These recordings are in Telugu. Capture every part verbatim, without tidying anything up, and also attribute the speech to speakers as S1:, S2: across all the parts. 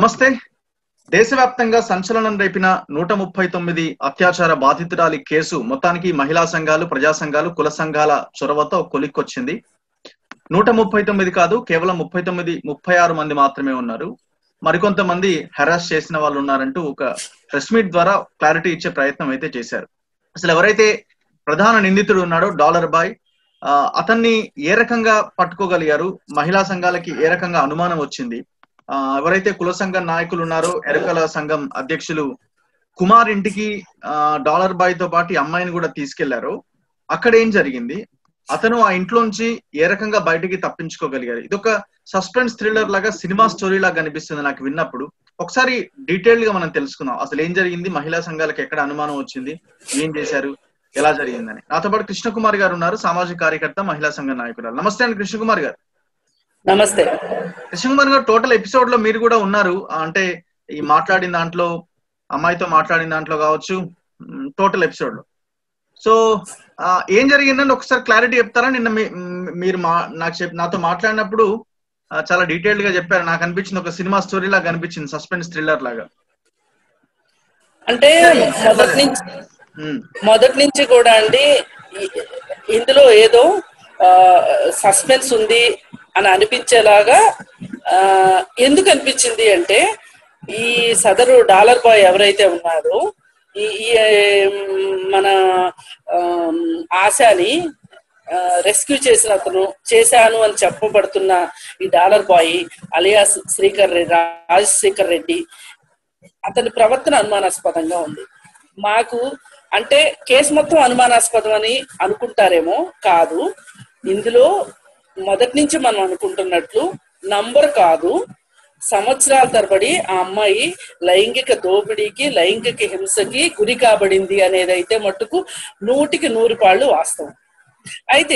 S1: నమస్తే. దేశవ్యాప్తంగా సంచలనం రేపిన నూట ముప్పై తొమ్మిది అత్యాచార బాధితురాలి కేసు మొత్తానికి మహిళా సంఘాలు, ప్రజా సంఘాలు, కుల సంఘాల చొరవతో కొలిక్కొచ్చింది. నూట ముప్పై తొమ్మిది కాదు, కేవలం ముప్పై తొమ్మిది ముప్పై ఆరు మంది మాత్రమే ఉన్నారు. మరికొంతమంది హెరాస్ చేసిన వాళ్ళు ఉన్నారంటూ ఒక ప్రెస్ మీట్ ద్వారా క్లారిటీ ఇచ్చే ప్రయత్నం అయితే చేశారు. అసలు ఎవరైతే ప్రధాన నిందితుడు ఉన్నాడో డాలర్ బాయ్, అతన్ని ఏ రకంగా పట్టుకోగలిగారు, మహిళా సంఘాలకి ఏ రకంగా అనుమానం వచ్చింది, ఆ ఎవరైతే కుల సంఘం నాయకులు ఉన్నారో ఎరుకల సంఘం అధ్యక్షులు కుమార్ ఇంటికి ఆ డాలర్ బాయ్ తో పాటు అమ్మాయిని కూడా తీసుకెళ్లారో అక్కడ ఏం జరిగింది, అతను ఆ ఇంట్లోంచి ఏ రకంగా బయటికి తప్పించుకోగలిగారు. ఇదొక సస్పెన్స్ థ్రిల్లర్ లాగా, సినిమా స్టోరీ లాగా కనిపిస్తుంది నాకు విన్నప్పుడు. ఒకసారి డీటెయిల్ గా మనం తెలుసుకుందాం అసలు ఏం జరిగింది, మహిళా సంఘాలకు ఎక్కడ అనుమానం వచ్చింది, ఏం చేశారు, ఎలా జరిగిందని. నాతో పాటు కృష్ణకుమార్ గారు ఉన్నారు, సామాజిక కార్యకర్త, మహిళా సంఘ నాయకురాలు. నమస్తే అండి కృష్ణకుమార్ గారు.
S2: నమస్తే
S1: కృష్ణకుమార్ గారు, టోటల్ ఎపిసోడ్ లో మీరు కూడా ఉన్నారు, అంటే ఈ మాట్లాడిన దాంట్లో, అమ్మాయితో మాట్లాడిన దాంట్లో కావచ్చు, టోటల్ ఎపిసోడ్ లో. సో ఏం జరిగిందని ఒకసారి క్లారిటీ చెప్తారా? నిన్న మీరు మా నాకు చెప్పి నాతో మాట్లాడినప్పుడు చాలా డీటెయిల్డ్ గా చెప్పారు. నాకు అనిపించింది ఒక సినిమా స్టోరీ లాగా అనిపించింది, సస్పెన్స్ థ్రిల్లర్ లాగా.
S2: అంటే మొదటి నుంచి మొదటి నుంచి కూడా అండి ఇందులో ఏదో సస్పెన్స్ ఉంది అని అనిపించేలాగా ఎందుకు అనిపించింది అంటే, ఈ సదరు డాలర్ బాయ్ ఎవరైతే ఉన్నారో ఈ మన ఆశాని రెస్క్యూ చేసిన అతను, చేశాను అని చెప్పబడుతున్న ఈ dollar boy alias Srikar Reddy, Rajasekhar Reddy, అతని ప్రవర్తన అనుమానాస్పదంగా ఉంది మాకు. అంటే కేసు మొత్తం అనుమానాస్పదం అని అనుకుంటారేమో, కాదు. ఇందులో మొదటి నుంచి మనం అనుకుంటున్నట్లు నంబర్ కాదు, సంవత్సరాల తరబడి ఆ అమ్మాయి లైంగిక దోపిడీకి, లైంగిక హింసకి గురి కాబడింది అనేది అయితే మట్టుకు నూటికి నూరు పాళ్ళు వాస్తవం. అయితే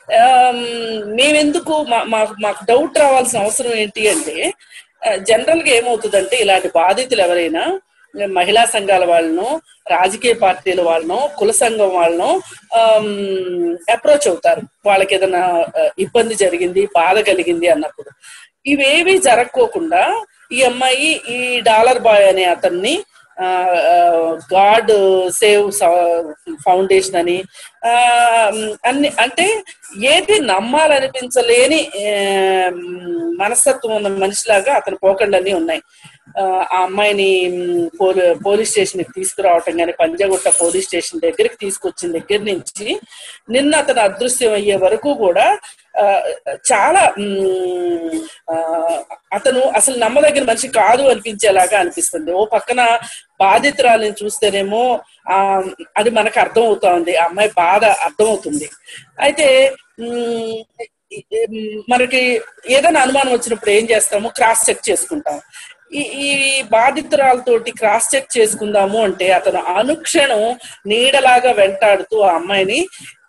S2: మేమెందుకు మా మాకు డౌట్ రావాల్సిన అవసరం ఏంటి అంటే, జనరల్ గా ఏమవుతుందంటే, ఇలాంటి బాధితులు ఎవరైనా మహిళా సంఘాల వాళ్ళను, రాజకీయ పార్టీల వాళ్ళను, కుల సంఘం వాళ్ళను అప్రోచ్ అవుతారు. వాళ్ళకి ఏదైనా ఇబ్బంది జరిగింది, బాధ కలిగింది అన్నప్పుడు. ఇవేవి జరగకోకుండా ఈ అమ్మాయి ఈ డాలర్ బాయ్ అనే అతన్ని గాడ్ సేవ్ ఫౌండేషన్ అని అన్ని, అంటే ఏది నమ్మాలనిపించలేని మనస్తత్వం ఉన్న మనిషిలాగా అతని పోకండన్నీ ఉన్నాయి. ఆ అమ్మాయిని పోలీ పోలీస్ స్టేషన్ కి తీసుకురావటం కానీ, పంజాగుట్ట పోలీస్ స్టేషన్ దగ్గరికి తీసుకొచ్చిన దగ్గర నుంచి నిన్న అతను అదృశ్యం అయ్యే వరకు కూడా చాలా అతను అసలు నమ్మదగిన మనిషి కాదు అనిపించేలాగా అనిపిస్తుంది. ఓ పక్కన బాధితురాలని చూస్తేనేమో ఆ అది మనకు అర్థం అవుతా ఉంది, ఆ అమ్మాయి బాధ అర్థమవుతుంది. అయితే మనకి ఏదైనా అనుమానం వచ్చినప్పుడు ఏం చేస్తాము, క్రాస్ చెక్ చేసుకుంటాం. ఈ ఈ బాధితురాలతోటి క్రాస్ చెక్ చేసుకుందాము అంటే అతను అనుక్షణం నీడలాగా వెంటాడుతూ ఆ అమ్మాయిని,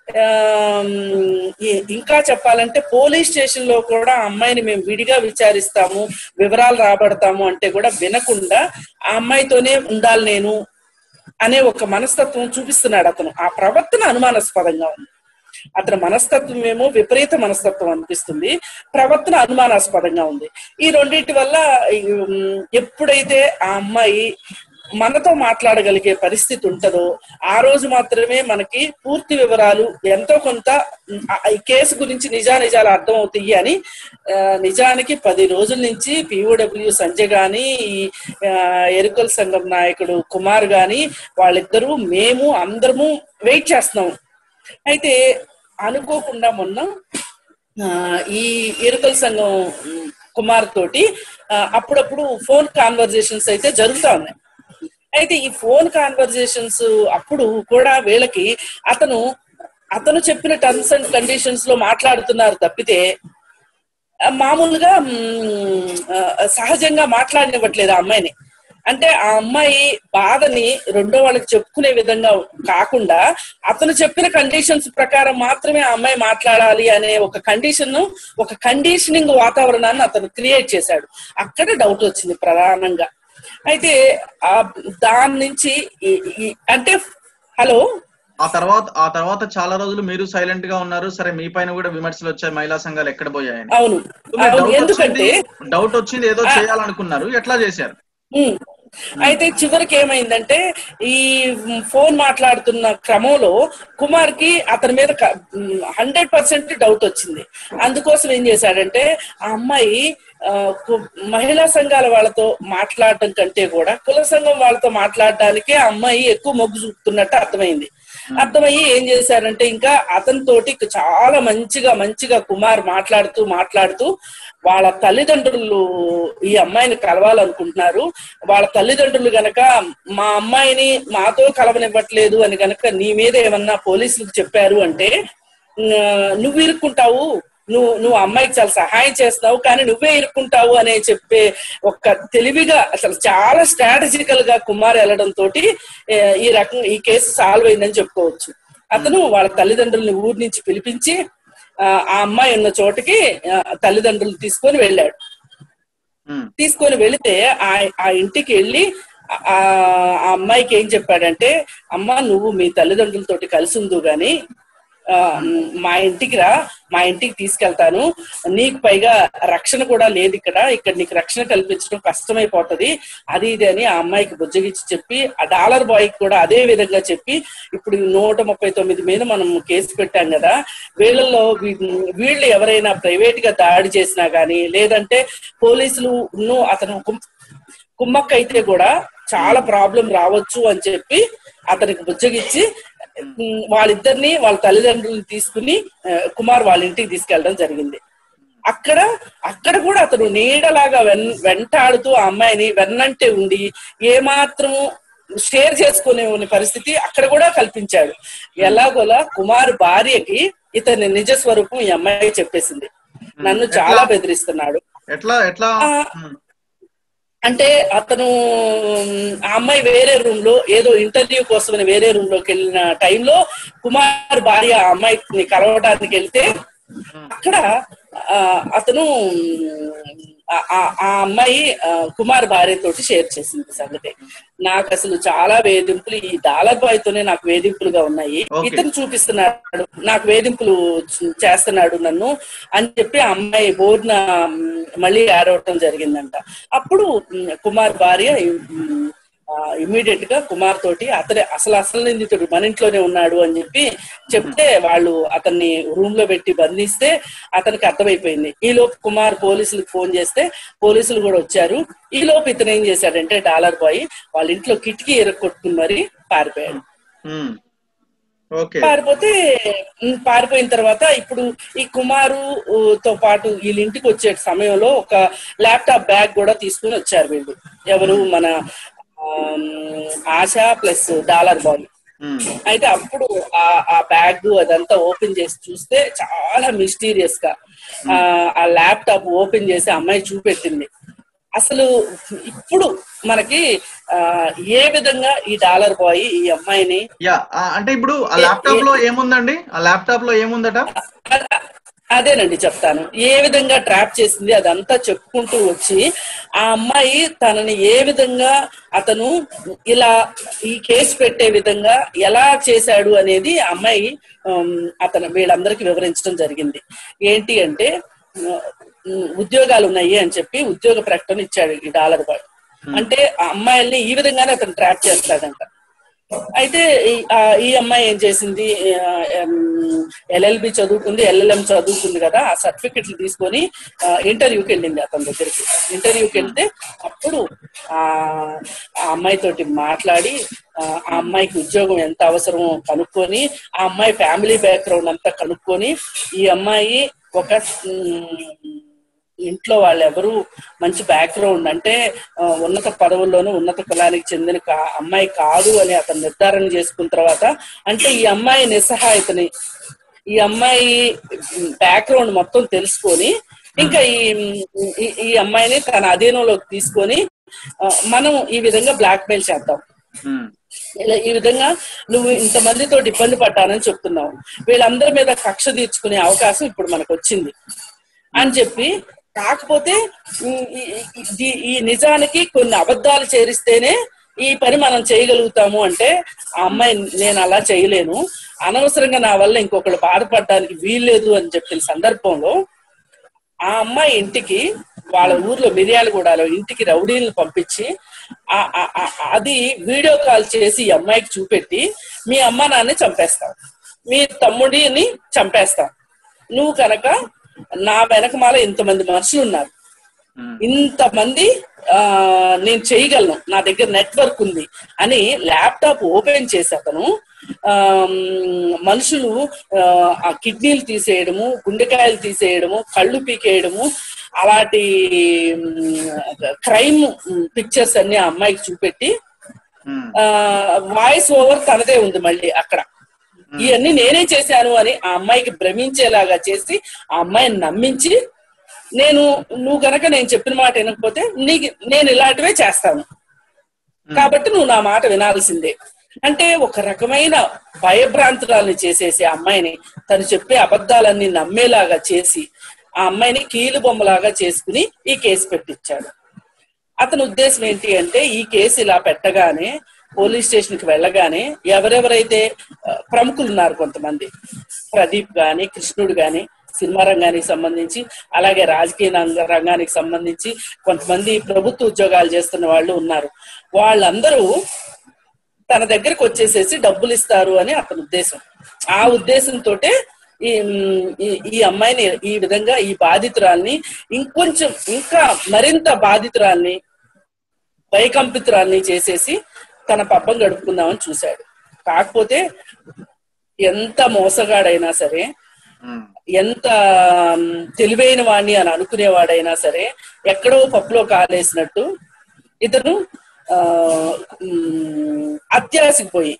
S2: ఇంకా చెప్పాలంటే పోలీస్ స్టేషన్ లో కూడా ఆ అమ్మాయిని మేము విడిగా విచారిస్తాము, వివరాలు రాబడతాము అంటే కూడా వినకుండా ఆ అమ్మాయితోనే ఉండాలి నేను అనే ఒక మనస్తత్వం చూపిస్తున్నాడు అతను. ఆ ప్రవర్తన అనుమానాస్పదంగా ఉంది. అతని మనస్తత్వం ఏమో విపరీత మనస్తత్వం అనిపిస్తుంది, ప్రవర్తన అనుమానాస్పదంగా ఉంది. ఈ రెండింటి వల్ల ఎప్పుడైతే ఆ అమ్మాయి మనతో మాట్లాడగలిగే పరిస్థితి ఉంటుందో ఆ రోజు మాత్రమే మనకి పూర్తి వివరాలు, ఎంతో కొంత ఈ కేసు గురించి నిజానిజాలు అర్థం అవుతాయి అని నిజానికి పది రోజుల నుంచి పిఓడబ్ల్యూ సంజయ్ గాని, ఈ ఎరుకల సంఘం నాయకుడు కుమార్ గాని, వాళ్ళిద్దరూ మేము అందరము వెయిట్ చేస్తున్నాము. అయితే అనుకోకుండా మొన్న ఈ ఎరుకల సంఘం కుమార్ తోటి అప్పుడప్పుడు ఫోన్ కాన్వర్జేషన్స్ అయితే జరుగుతా ఉన్నాయి. అయితే ఈ ఫోన్ కాన్వర్జేషన్స్ అప్పుడు కూడా వీళ్ళకి అతను అతను చెప్పిన టర్మ్స్ అండ్ కండిషన్స్ లో మాట్లాడుతున్నారు తప్పితే మామూలుగా సహజంగా మాట్లాడనివ్వట్లేదు ఆ అమ్మాయిని. అంటే ఆ అమ్మాయి బాధని రెండో వాళ్ళకి చెప్పుకునే విధంగా కాకుండా అతను చెప్పిన కండిషన్స్ ప్రకారం మాత్రమే ఆ అమ్మాయి మాట్లాడాలి అనే ఒక కండిషన్, ఒక కండిషనింగ్ వాతావరణాన్ని అతను క్రియేట్ చేశాడు. అక్కడ డౌట్ వచ్చింది ప్రధానంగా. అయితే ఆ దాని నుంచి అంటే హలో
S1: ఆ తర్వాత ఆ తర్వాత చాలా రోజులు మీరు సైలెంట్ గా ఉన్నారు. సరే మీ పైన కూడా విమర్శలు వచ్చాయి, మహిళా సంఘాలు ఎక్కడ పోయాయని.
S2: అవును
S1: డౌట్
S2: ఎందుకంటే
S1: వచ్చింది డౌట్ వచ్చింది ఏదో చేయాలనుకున్నారు, ఎట్లా చేశారు?
S2: అయితే చివరికి ఏమైందంటే ఈ ఫోన్ మాట్లాడుతున్న క్రమంలో కుమార్ కి అతని మీద హండ్రెడ్ పర్సెంట్ డౌట్ వచ్చింది. అందుకోసం ఏం చేశాడంటే ఆ అమ్మాయి మహిళా సంఘాల వాళ్ళతో మాట్లాడటం కంటే కూడా కుల సంఘం వాళ్ళతో మాట్లాడడానికి ఆ అమ్మాయి ఎక్కువ మొగ్గు చూపుతున్నట్టు అర్థమైంది. అర్థమయ్యి ఏం చేశారంటే ఇంకా అతనితోటి చాలా మంచిగా మంచిగా కుమార్ మాట్లాడుతూ మాట్లాడుతూ వాళ్ళ తల్లిదండ్రులు ఈ అమ్మాయిని కలవాలనుకుంటున్నారు, వాళ్ళ తల్లిదండ్రులు గనక మా అమ్మాయిని మాతో కలవనివ్వట్లేదు అని గనక నీ మీద ఏమన్నా పోలీసులకు చెప్పారు అంటే నువ్వు ఇరుక్కుంటావు, నువ్వు నువ్వు అమ్మాయికి చాలా సహాయం చేస్తున్నావు కానీ నువ్వే ఇరుక్కుంటావు అనే చెప్పే ఒక తెలివిగా అసలు చాలా స్ట్రాటజికల్ గా కుమార్ వెళ్ళడం తోటి ఈ రకం ఈ కేసు సాల్వ్ అయిందని చెప్పుకోవచ్చు. అతను వాళ్ళ తల్లిదండ్రుల్ని ఊరి నుంచి పిలిపించి ఆ అమ్మాయి ఉన్న చోటుకి తల్లిదండ్రులు తీసుకొని వెళ్ళాడు. తీసుకొని వెళితే ఆ ఆ ఇంటికి వెళ్ళి ఆ అమ్మాయికి ఏం చెప్పాడంటే, అమ్మ నువ్వు మీ తల్లిదండ్రులతోటి కలిసి ఉండు గాని మా ఇంటికి రా, మా ఇంటికి తీసుకెళ్తాను, నీకు పైగా రక్షణ కూడా లేదు ఇక్కడ, ఇక్కడ నీకు రక్షణ కల్పించడం కష్టమైపోతుంది అది ఇది అని ఆ అమ్మాయికి బుజ్జగిచ్చి చెప్పి ఆ డాలర్ బాయ్ కూడా అదే విధంగా చెప్పి ఇప్పుడు నూట ముప్పై తొమ్మిది మీద మనం కేసు పెట్టాం కదా, వీళ్ళల్లో వీళ్ళు ఎవరైనా ప్రైవేట్ గా దాడి చేసినా గానీ లేదంటే పోలీసులు అతను కుమ్మక్క అయితే కూడా చాలా ప్రాబ్లం రావచ్చు అని చెప్పి అతనికి బుజ్జగిచ్చి వాళ్ళిద్దరిని వాళ్ళ తల్లిదండ్రులను తీసుకుని కుమార్ వాళ్ళ ఇంటికి తీసుకెళ్ళడం జరిగింది. అక్కడ అక్కడ కూడా అతను నీడలాగా వెన్ వెంటాడుతూ ఆ అమ్మాయిని వెన్నంటే ఉండి ఏమాత్రం షేర్ చేసుకునే పరిస్థితి అక్కడ కూడా కల్పించాడు. ఎలాగోలా కుమార్ భార్యకి ఇతని నిజ స్వరూపం ఈ అమ్మాయి చెప్పేసింది, నన్ను చాలా బెదిరిస్తున్నాడు.
S1: ఎట్లా ఎట్లా
S2: అంటే అతను ఆ అమ్మాయి వేరే రూమ్ లో ఏదో ఇంటర్వ్యూ కోసమని వేరే రూమ్ లోకి వెళ్ళిన టైంలో కుమార్ భార్య ఆ అమ్మాయిని కలవడానికి వెళ్తే అక్కడ అతను ఆ అమ్మాయి కుమార్ భార్య తోటి షేర్ చేసింది సంగతి. నాకు అసలు చాలా వేధింపులు ఈ డాలర్ బాయ్ తోనే నాకు వేధింపులుగా ఉన్నాయి, ఇతను చూపిస్తున్నాడు నాకు వేధింపులు చేస్తున్నాడు నన్ను అని చెప్పి ఆ అమ్మాయి బోర్డున మళ్ళీ ఏడవటం జరిగిందంట. అప్పుడు కుమార్ భార్య ఇమ్మీడియట్ గా కుమార్ తోటి అతనే అసలు అసలు నిందితుడు మన ఇంట్లోనే ఉన్నాడు అని చెప్పి చెప్తే వాళ్ళు అతన్ని రూమ్ లో పెట్టి బంధిస్తే అతనికి అర్థమైపోయింది. ఈ లోపు కుమార్ పోలీసులకు ఫోన్ చేస్తే పోలీసులు కూడా వచ్చారు. ఈ లోపు ఇతను ఏం చేశాడంటే డాలర్ బాయ్ వాళ్ళ ఇంట్లో కిటికీ ఎరగొట్టుకుని మరి పారిపోయాడు. పారిపోతే పారిపోయిన తర్వాత ఇప్పుడు ఈ కుమారు తో పాటు వీళ్ళ ఇంటికి వచ్చే సమయంలో ఒక ల్యాప్టాప్ బ్యాగ్ కూడా తీసుకుని వచ్చారు వీళ్ళు, ఎవరు మన ఆశ ప్లస్ డాలర్ బాయ్. అయితే అప్పుడు ఆ ఆ బ్యాగ్ అదంతా ఓపెన్ చేసి చూస్తే చాలా మిస్టీరియస్ గా ఆ ల్యాప్టాప్ ఓపెన్ చేసి అమ్మాయి చూపెట్టింది. అసలు ఇప్పుడు మనకి ఆ ఏ విధంగా ఈ డాలర్ బాయ్ ఈ అమ్మాయిని
S1: అంటే ఇప్పుడు ఆ ల్యాప్టాప్ లో ఏముందండి, ఆ ల్యాప్టాప్ లో ఏముందట
S2: అదేనండి చెప్తాను. ఏ విధంగా ట్రాప్ చేసింది అదంతా చెప్పుకుంటూ వచ్చి ఆ అమ్మాయి తనని ఏ విధంగా అతను ఇలా ఈ కేసు పెట్టే విధంగా ఎలా చేశాడు అనేది ఆ అమ్మాయి అతను వీళ్ళందరికీ వివరించడం జరిగింది. ఏంటి అంటే ఉద్యోగాలు ఉన్నాయి అని చెప్పి ఉద్యోగ ప్రకటన ఇచ్చాడు ఈ డాలర్ బాయ్. అంటే ఆ అమ్మాయిల్ని ఈ విధంగానే అతను ట్రాప్ చేస్తాడంట. అయితే ఈ అమ్మాయి ఏం చేసింది, ఎల్ఎల్బి చదువుకుంది, ఎల్ఎల్ఎం చదువుకుంది కదా, ఆ సర్టిఫికెట్లు తీసుకొని ఇంటర్వ్యూకి వెళ్ళింది అతని దగ్గరికి. ఇంటర్వ్యూకి వెళ్తే అప్పుడు ఆ అమ్మాయి తోటి మాట్లాడి ఆ అమ్మాయికి ఉద్యోగం ఎంత అవసరమో కనుక్కొని ఆ అమ్మాయి ఫ్యామిలీ బ్యాక్గ్రౌండ్ అంతా కనుక్కొని ఈ అమ్మాయి ఒక ఇంట్లో వాళ్ళు ఎవరు మంచి బ్యాక్గ్రౌండ్ అంటే ఉన్నత పదవుల్లోనూ ఉన్నత కులానికి చెందిన అమ్మాయి కాదు అని అతను నిర్ధారణ చేసుకున్న తర్వాత అంటే ఈ అమ్మాయి నిస్సహాయతని ఈ అమ్మాయి బ్యాక్గ్రౌండ్ మొత్తం తెలుసుకొని ఇంకా ఈ ఈ అమ్మాయిని తన అధీనంలోకి తీసుకొని మనం ఈ విధంగా బ్లాక్ మెయిల్ చేద్దాం, ఇలా ఈ విధంగా నువ్వు ఇంతమందితో ఇబ్బంది పడ్డానని చెప్తున్నావు, వీళ్ళందరి మీద కక్ష తీర్చుకునే అవకాశం ఇప్పుడు మనకు వచ్చింది అని చెప్పి, కాకపోతే ఈ నిజానికి కొన్ని అబద్ధాలు చేరిస్తేనే ఈ పని మనం చేయగలుగుతాము అంటే ఆ అమ్మాయి నేను అలా చేయలేను, అనవసరంగా నా వల్ల ఇంకొకళ్ళు బాధపడడానికి వీల్లేదు అని చెప్పిన సందర్భంలో ఆ అమ్మాయి ఇంటికి, వాళ్ళ ఊర్లో మిర్యాలగూడలో ఇంటికి రౌడీలను పంపించి అది వీడియో కాల్ చేసి ఈ అమ్మాయికి చూపెట్టి మీ అమ్మ నాన్నని చంపేస్తాం, మీ తమ్ముడిని చంపేస్తాం, నువ్వు కనుక నా వెనకమాల ఇంతమంది మనుషులు ఉన్నారు, ఇంతమంది ఆ నేను చేయగలను, నా దగ్గర నెట్వర్క్ ఉంది అని ల్యాప్టాప్ ఓపెన్ చేసి అతను ఆ మనుషులు ఆ కిడ్నీలు తీసేయడము, గుండెకాయలు తీసేయడము, కళ్ళు పీకేయడము, అలాంటి క్రైమ్ పిక్చర్స్ అన్ని ఆ అమ్మాయికి చూపెట్టి ఆ వాయిస్ ఓవర్ తనదే ఉంది మళ్ళీ అక్కడ, ఇవన్నీ నేనే చేశాను అని ఆ అమ్మాయికి భ్రమించేలాగా చేసి ఆ అమ్మాయిని నమ్మించి నేను నువ్వు గనక నేను చెప్పిన మాట వినకపోతే నీకు నేను ఇలాంటివే చేస్తాను కాబట్టి నువ్వు నా మాట వినాల్సిందే అంటే ఒక రకమైన భయభ్రాంతురాల్ని చేసేసి ఆ అమ్మాయిని తను చెప్పే అబద్ధాలన్నీ నమ్మేలాగా చేసి ఆ అమ్మాయిని కీలు బొమ్మలాగా చేసుకుని ఈ కేసు పెట్టించాడు. అతని ఉద్దేశం ఏంటి అంటే ఈ కేసు ఇలా పెట్టగానే పోలీస్ స్టేషన్ కి వెళ్ళగానే ఎవరెవరైతే ప్రముఖులు ఉన్నారు, కొంతమంది ప్రదీప్ గాని, కృష్ణుడు గాని, సినిమా రంగానికి సంబంధించి, అలాగే రాజకీయ రంగానికి సంబంధించి కొంతమంది ప్రభుత్వ ఉద్యోగాలు చేస్తున్న వాళ్ళు ఉన్నారు, వాళ్ళందరూ తన దగ్గరకు వచ్చేసేసి డబ్బులు ఇస్తారు అని అతని ఉద్దేశం. ఆ ఉద్దేశంతో ఈ ఈ అమ్మాయిని ఈ విధంగా ఈ బాధితురాల్ని ఇంకొంచెం ఇంకా మరింత బాధితురాల్ని భయకంపితురాల్ని చేసేసి తన పబ్బం గడుపుకుందామని చూశాడు. కాకపోతే ఎంత మోసగాడైనా సరే, ఎంత తెలివైన వాడిని అని అనుకునేవాడైనా సరే ఎక్కడో పప్పులో కాలేసినట్టు ఇతను ఆ అత్యాశకి పోయి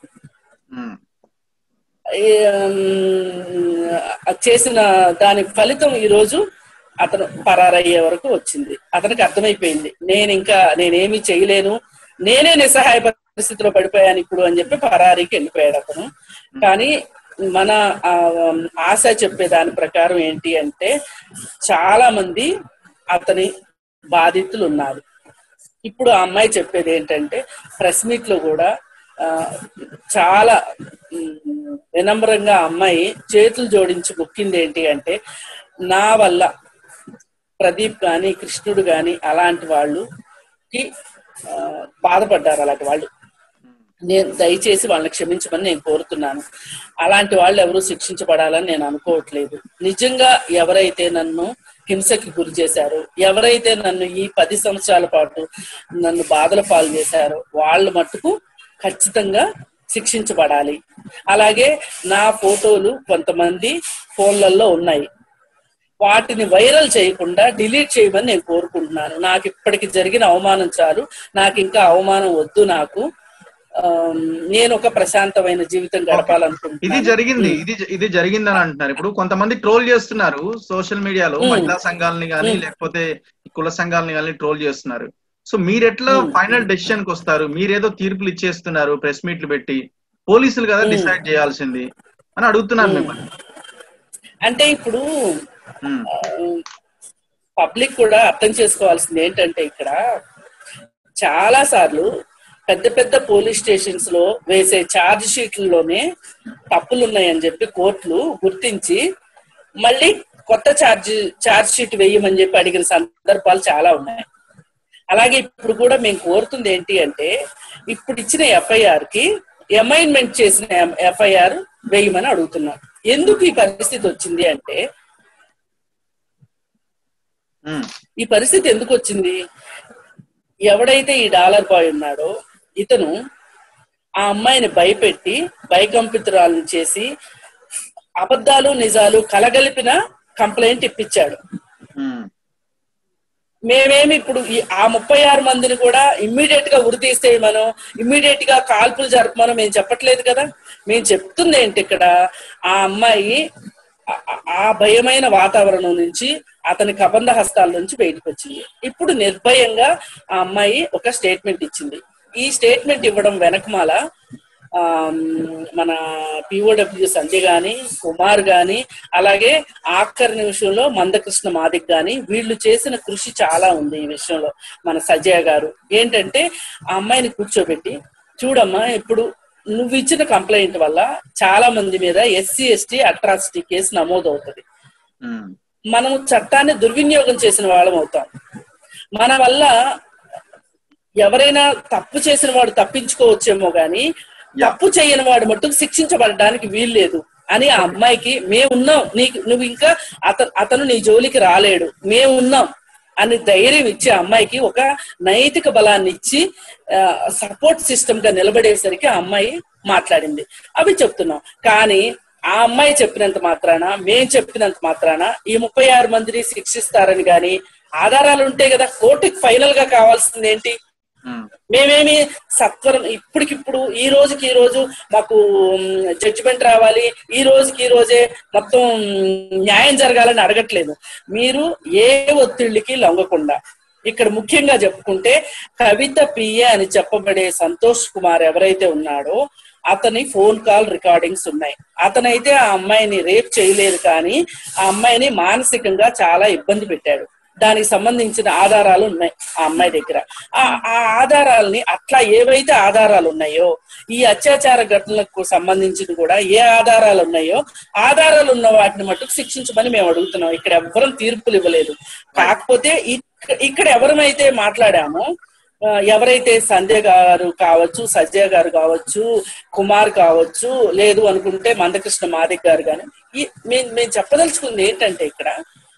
S2: చేసిన దాని ఫలితం ఈ రోజు అతను పరారయ్యే వరకు వచ్చింది. అతనికి అర్థమైపోయింది నేను ఇంకా నేనేమి చేయలేను, నేనే నిస్సహాయ పరిస్థితిలో పడిపోయాను ఇప్పుడు అని చెప్పి పరారీకి వెళ్ళిపోయాడు అతను. కానీ మన ఆశ చెప్పే దాని ప్రకారం ఏంటి అంటే చాలా మంది అతని బాధితులు ఉన్నారు. ఇప్పుడు ఆ అమ్మాయి చెప్పేది ఏంటంటే ప్రెస్ మీట్ లో కూడా ఆ చాలా వినమ్రంగా అమ్మాయి చేతులు జోడించి మొక్కింది ఏంటి అంటే నా వల్ల ప్రదీప్ గాని, కృష్ణుడు గాని అలాంటి వాళ్ళుకి బాధపడ్డారు, అలాంటి వాళ్ళు నేను దయచేసి వాళ్ళని క్షమించమని నేను కోరుతున్నాను, అలాంటి వాళ్ళు ఎవరు శిక్షించబడాలని నేను అనుకోవట్లేదు. నిజంగా ఎవరైతే నన్ను హింసకి గురి చేశారో, ఎవరైతే నన్ను ఈ పది సంవత్సరాల పాటు నన్ను బాధల పాలు చేశారో వాళ్ళు మట్టుకు ఖచ్చితంగా శిక్షించబడాలి. అలాగే నా ఫోటోలు కొంతమంది ఫోన్లలో ఉన్నాయి, వాటిని వైరల్ చేయకుండా డిలీట్ చేయమని నేను కోరుకుంటున్నాను. నాకు ఇప్పటికి జరిగిన అవమానం చాలు, నాకు ఇంకా అవమానం వద్దు, నాకు నేను ఒక ప్రశాంతమైన జీవితం గడపాలనుకుంటున్నాను.
S1: ఇది జరిగింది ఇది ఇది జరిగింది అని అంటున్నారు. ఇప్పుడు కొంతమంది ట్రోల్ చేస్తున్నారు సోషల్ మీడియాలో, మహిళా సంఘాలని కానీ లేకపోతే కుల సంఘాలని కానీ ట్రోల్ చేస్తున్నారు. సో మీరు ఎట్లా ఫైనల్ డెసిషన్ కి వస్తారు? మీరేదో తీర్పులు ఇచ్చేస్తున్నారు ప్రెస్ మీట్లు పెట్టి, పోలీసులు కదా డిసైడ్ చేయాల్సింది అని అడుగుతున్నాను మిమ్మల్ని.
S2: అంటే ఇప్పుడు పబ్లిక్ కూడా అర్థం చేసుకోవాల్సింది ఏంటంటే ఇక్కడ చాలా సార్లు పెద్ద పెద్ద పోలీస్ స్టేషన్స్ లో వేసే ఛార్జ్ షీట్లలోనే తప్పులు ఉన్నాయని చెప్పి కోర్టులు గుర్తించి మళ్ళీ కొత్త ఛార్జ్ ఛార్జ్ షీట్ వేయమని చెప్పి అడిగిన సందర్భాలు చాలా ఉన్నాయి. అలాగే ఇప్పుడు కూడా మేము కోరుతుంది ఏంటి అంటే ఇప్పుడు ఇచ్చిన ఎఫ్ఐఆర్ కి అమైన్మెంట్ చేసిన ఎఫ్ఐఆర్ వేయమని అడుగుతున్నాం. ఎందుకు ఈ పరిస్థితి వచ్చింది అంటే ఈ పరిస్థితి ఎందుకు వచ్చింది, ఎవడైతే ఈ డాలర్ బాయ్ ఉన్నాడో ఇతను ఆ అమ్మాయిని భయపెట్టి భయకంపితురాలను చేసి అబద్ధాలు నిజాలు కలగలిపిన కంప్లైంట్ ఇప్పించాడు. మేమేమి ఇప్పుడు ఆ ముప్పై ఆరు మందిని కూడా ఇమ్మీడియట్ గా ఉరి తీసేయమనో ఇమ్మీడియట్ గా కాల్పులు జరపమనో మేము చెప్పట్లేదు కదా. మేము చెప్తుంది ఏంటి ఇక్కడ, ఆ అమ్మాయి ఆ భయమైన వాతావరణం నుంచి అతని కబంధ హస్తాల నుంచి బయటకు వచ్చింది. ఇప్పుడు నిర్భయంగా ఆ అమ్మాయి ఒక స్టేట్మెంట్ ఇచ్చింది. ఈ స్టేట్మెంట్ ఇవ్వడం వెనకమాల ఆ మన పిఓడబ్ల్యూ సంధ్య గాని, కుమార్ గాని, అలాగే ఆఖరి నిమిషంలో మందకృష్ణ మాదిక్ గాని, వీళ్ళు చేసిన కృషి చాలా ఉంది ఈ విషయంలో. మన సజయ గారు ఏంటంటే ఆ అమ్మాయిని కూర్చోబెట్టి, చూడమ్మా ఇప్పుడు నువ్వు ఇచ్చిన కంప్లైంట్ వల్ల చాలా మంది మీద ఎస్సీ ఎస్టీ అట్రాసిటీ కేసు నమోదు అవుతుంది. మనం చట్టాన్ని దుర్వినియోగం చేసిన వాళ్ళం అవుతాం. మన వల్ల ఎవరైనా తప్పు చేసిన వాడు తప్పించుకోవచ్చేమో గాని తప్పు చేయని వాడు మట్టుకు శిక్షించబడడానికి వీల్లేదు అని ఆ అమ్మాయికి మేమున్నాం, నీకు నువ్వు ఇంకా అతను అతను నీ జోలికి రాలేడు, మేమున్నాం అని ధైర్యం ఇచ్చి అమ్మాయికి ఒక నైతిక బలాన్ని ఇచ్చి సపోర్ట్ సిస్టమ్ గా నిలబడేసరికి ఆ అమ్మాయి మాట్లాడింది. అవి చెప్తున్నాం. కానీ ఆ అమ్మాయి చెప్పినంత మాత్రాన, మేం చెప్పినంత మాత్రాన ఈ ముప్పై ఆరు మందిని శిక్షిస్తారని గాని ఆధారాలు ఉంటాయి కదా. కోర్టుకి ఫైనల్ గా కావాల్సింది ఏంటి? మేమేమి సత్వరం ఇప్పటికిప్పుడు ఈ రోజుకి ఈ రోజు మాకు జడ్జిమెంట్ రావాలి, ఈ రోజుకి ఈ రోజే మొత్తం న్యాయం జరగాలని అడగట్లేదు. మీరు ఏ ఒత్తిళ్ళకి లొంగకుండా, ఇక్కడ ముఖ్యంగా చెప్పుకుంటే కవిత పిఏ అని చెప్పబడే సంతోష్ కుమార్ ఎవరైతే ఉన్నాడో అతని ఫోన్ కాల్ రికార్డింగ్స్ ఉన్నాయి. అతనైతే ఆ అమ్మాయిని రేప్ చేయలేదు, కానీ ఆ అమ్మాయిని మానసికంగా చాలా ఇబ్బంది పెట్టాడు. దానికి సంబంధించిన ఆధారాలు ఉన్నాయి ఆ అమ్మాయి దగ్గర. ఆ ఆ ఆధారాలని అట్లా ఏవైతే ఆధారాలు ఉన్నాయో, ఈ అత్యాచార ఘటనలకు సంబంధించి కూడా ఏ ఆధారాలు ఉన్నాయో ఆధారాలు ఉన్న వాటిని మటుకు శిక్షించమని మేము అడుగుతున్నాం. ఇక్కడ ఎవ్వరం తీర్పులు ఇవ్వలేదు. కాకపోతే ఇక్కడ ఎవరమైతే మాట్లాడామో, ఎవరైతే సంధ్య గారు కావచ్చు, సజ్జయ గారు కావచ్చు, కుమార్ కావచ్చు, లేదు అనుకుంటే మందకృష్ణ మాదిక్ గారు కానీ, ఈ మేము మేము చెప్పదలుచుకుంది ఏంటంటే ఇక్కడ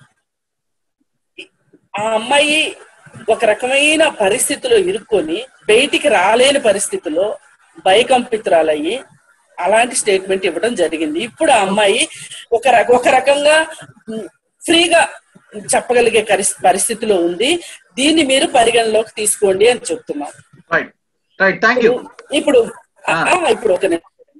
S2: ఆ అమ్మాయి ఒక రకమైన పరిస్థితిలో ఇరుక్కొని బయటికి రాలేని పరిస్థితిలో భయకంపితురాలయ్యి అలాంటి స్టేట్మెంట్ ఇవ్వడం జరిగింది. ఇప్పుడు ఆ అమ్మాయి ఒక ఒక రకంగా ఫ్రీగా చెప్పగలిగే పరిస్థితిలో ఉంది. దీన్ని మీరు పరిగణలోకి తీసుకోండి అని చెప్తున్నాం. ఇప్పుడు ఇప్పుడు ఒక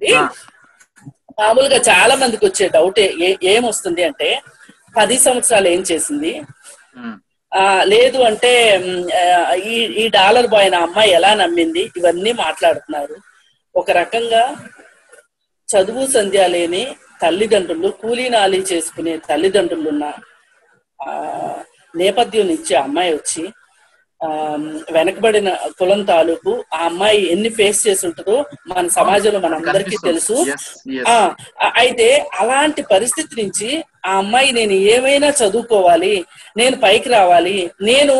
S2: మామూలుగా చాలా మందికి వచ్చే డౌట్ ఏమొస్తుంది అంటే, పది సంవత్సరాలు ఏం చేసింది, ఆ లేదు అంటే ఈ ఈ డాలర్ బాయ్ నా అమ్మాయి ఎలా నమ్మింది, ఇవన్నీ మాట్లాడుతున్నారు. ఒక రకంగా చదువు సంధ్య లేని తల్లిదండ్రులు, కూలీ నాలి చేసుకునే తల్లిదండ్రులున్న ఆ నేపథ్యం నుంచి ఆ అమ్మాయి వచ్చి ఆ వెనకబడిన కులం తాలూకు ఆ అమ్మాయి ఎన్ని ఫేస్ చేసి ఉంటుందో మన సమాజంలో మనందరికీ తెలుసు. ఆ అయితే అలాంటి పరిస్థితి నుంచి ఆ అమ్మాయి నేను ఏమైనా చదువుకోవాలి, నేను పైకి రావాలి, నేను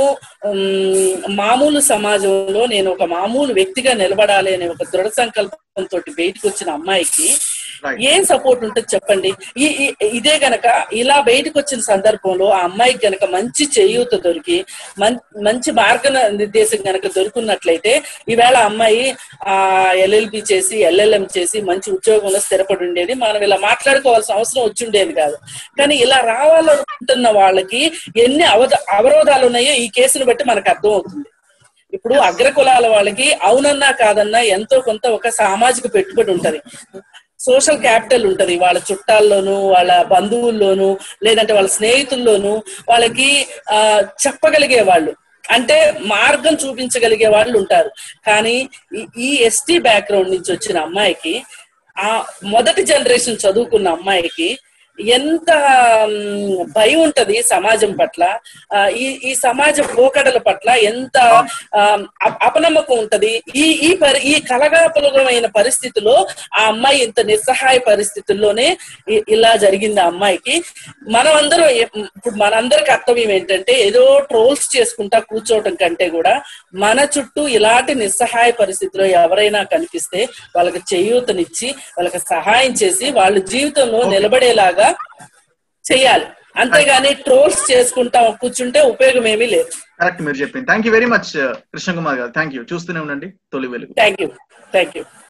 S2: మామూలు సమాజంలో నేను ఒక మామూలు వ్యక్తిగా నిలబడాలి అనే ఒక దృఢ సంకల్పంతో బయటకు వచ్చిన అమ్మాయికి ఏం సపోర్ట్ ఉంటుంది చెప్పండి? ఈ ఇదే గనక ఇలా బయటకు వచ్చిన సందర్భంలో ఆ అమ్మాయికి గనక మంచి చేయూత దొరికి మంచి మార్గ నిర్దేశం గనక దొరుకున్నట్లయితే ఈవేళ అమ్మాయి ఆ ఎల్ఎల్బి చేసి ఎల్ఎల్ఎం చేసి మంచి ఉద్యోగంలో స్థిరపడి ఉండేది. మనం ఇలా మాట్లాడుకోవాల్సిన అవసరం వచ్చి ఉండేది కాదు. కానీ ఇలా రావాలనుకుంటున్న వాళ్ళకి ఎన్ని అవద అవరోధాలు ఉన్నాయో ఈ కేసును బట్టి మనకు అర్థం అవుతుంది. ఇప్పుడు అగ్రకులాల వాళ్ళకి అవునన్నా కాదన్నా ఎంతో కొంత ఒక సామాజిక పెట్టుబడి ఉంటది, సోషల్ క్యాపిటల్ ఉంటది. వాళ్ళ చుట్టాల్లోనూ, వాళ్ళ బంధువుల్లోనూ, లేదంటే వాళ్ళ స్నేహితుల్లోనూ వాళ్ళకి ఆ చెప్పగలిగే వాళ్ళు, అంటే మార్గం చూపించగలిగే వాళ్ళు ఉంటారు. కానీ ఈ ఎస్టీ బ్యాక్గ్రౌండ్ నుంచి వచ్చిన అమ్మాయికి, ఆ మొదటి జనరేషన్ చదువుకున్న అమ్మాయికి ఎంత భయం ఉంటది సమాజం పట్ల, ఈ ఈ సమాజ పోకడల పట్ల ఎంత అపనమ్మకం ఉంటది. ఈ ఈ పరి ఈ కలగాపులగమైన పరిస్థితిలో ఆ అమ్మాయి ఇంత నిస్సహాయ పరిస్థితుల్లోనే ఇలా జరిగింది ఆ అమ్మాయికి. మనం అందరం ఇప్పుడు మనందరి కర్తవ్యం ఏంటంటే, ఏదో ట్రోల్స్ చేసుకుంటా కూర్చోవటం కంటే కూడా మన చుట్టూ ఇలాంటి నిస్సహాయ పరిస్థితిలో ఎవరైనా కనిపిస్తే వాళ్ళకి చేయూతనిచ్చి వాళ్ళకి సహాయం చేసి వాళ్ళ జీవితంలో నిలబడేలాగా చెయ్యాలి. అంతేగాని ట్రోల్స్ చేసుకుంటా కూర్చుంటే ఉపయోగం ఏమీ లేదు.
S1: కరెక్ట్ మీరు చెప్పింది. Thank you very much Krishna Kumar garu. Thank you. చూస్తూనే ఉండండి తొలి వెలుగు.
S2: Thank you thank you